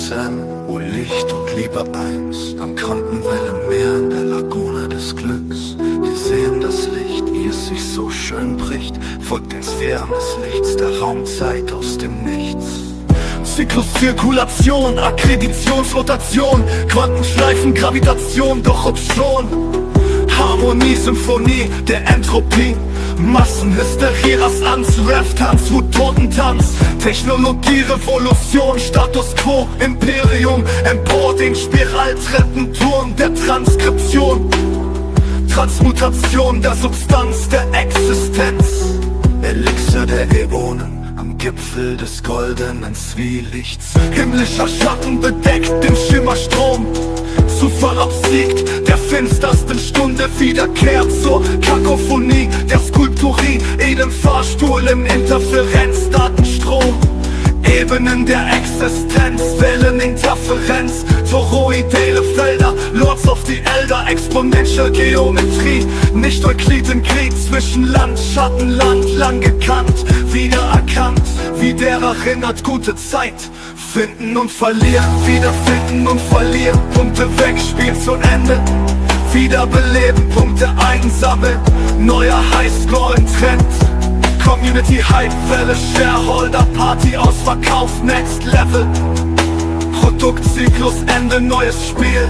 Zen, wo Licht und Liebe eins am Quantenwellenmeer in der Lagune des Glücks. Wir sehen das Licht, wie es sich so schön bricht, folgt den Sphären des Lichts, der Raumzeit aus dem Nichts. Zyklus, Zirkulation, Akkreditationsrotation, Quantenschleifen, Gravitation, doch ob schon Harmonie, Symphonie der Entropie, Massenhysterie, Rassanz, Ref-Tanz, Wut-Totentanz, Technologie, Revolution, Status Quo, Imperium, Empording, Spiraltreppenturm der Transkription, Transmutation der Substanz der Existenz, Elixir der Äonen am Gipfel des goldenen Zwielichts, himmlischer Schatten bedeckt den Schimmerstrom. Zufall obsiegt, der finstersten Stunde wiederkehrt zur Kakophonie der Skulpturie, edem Fahrstuhl im Interferenzdatenstrom. Ebenen der Existenz, Welleninterferenz, toroidale Felder, Lords of the Elder, Exponential Geometrie, nicht Euklidenkrieg zwischen Land, Schattenland, lang gekannt, wiedererkannt, wie der erinnert, gute Zeit, finden und verlieren, wiederfinden und verlieren, Punkte weg, Spiel zu Ende, wiederbeleben, Punkte einsammeln, neuer Highscore im Trend. Community Hype Welle, Shareholder Party, Ausverkauf, Next Level, Produktzyklus, Ende, neues Spiel.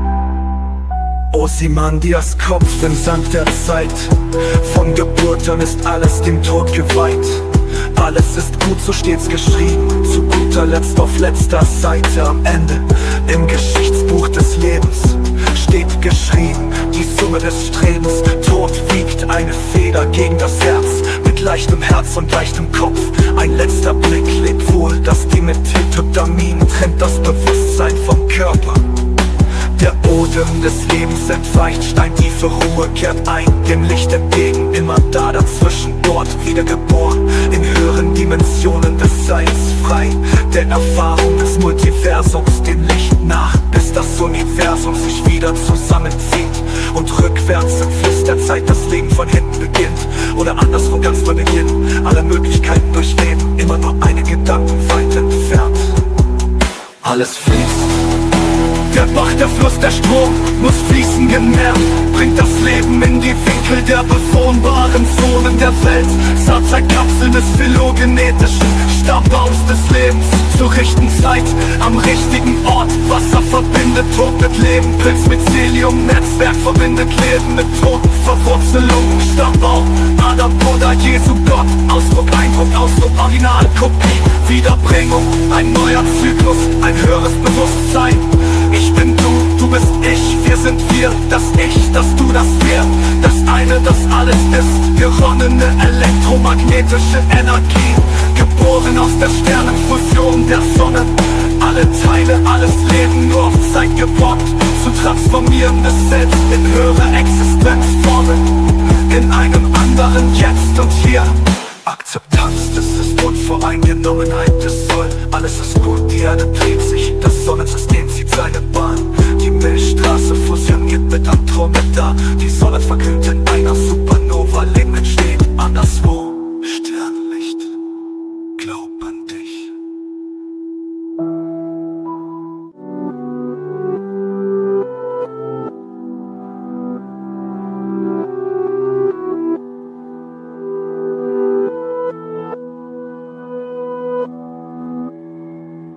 Ozymandias Kopf im Sand der Zeit, von Geburt an ist alles dem Tod geweiht. Alles ist gut, so steht's geschrieben, zu guter Letzt auf letzter Seite am Ende, im Geschichtsbuch des Lebens steht geschrieben, die Summe des Strebens. Tod wiegt eine Feder gegen das Herz, mit leichtem Herz und leichtem Kopf. Ein letzter Blick lebt wohl, dass die Methyltryptamin trennt das Bewusstsein vom Körper. Der Odem des Lebens entweicht, steintiefe Ruhe kehrt ein, dem Licht entgegen, immer da dazwischen, dort wiedergeboren, in höheren Dimensionen des Seins, frei der Erfahrung des Multiversums, dem Licht nach, bis das Universum sich wieder zusammenzieht und rückwärts im Fluss der Zeit das Leben von hinten beginnt, oder anderswo ganz von Beginn, alle Möglichkeiten durchleben, immer nur eine Gedanken weit entfernt. Alles fließt. Der Bach, der Fluss, der Strom muss fließen genährt, bringt das Leben in die Winkel der bewohnbaren Zonen der Welt. Saatkapseln des phylogenetischen Stammbaums des Lebens, zur rechten Zeit, am richtigen Ort. Wasser verbindet Tod mit Leben, Pilz mit Mycelium, Netzwerk verbindet Leben mit Toten, Verwurzelung, Stammbaum, Adam, Buddha, Jesu, Gott, Ausdruck, Eindruck, Ausdruck, Original, Kopie, Wiederbringung, ein neuer Zyklus, ein höheres Bewusstsein. Ich bin du, du bist ich, wir sind wir, das Ich, das Du, das Wir, das eine, das alles ist, geronnene elektromagnetische Energie, geboren aus der Sternenfusion der Sonne, alle Teile, alles Leben nur auf Zeit geborgt, zu transformierendes Selbst in höhere Existenzformen, in einem anderen Jetzt und Hier. Akzeptanz, das ist Unvoreingenommenheit, das soll, alles ist gut, die Erde dreht sich, das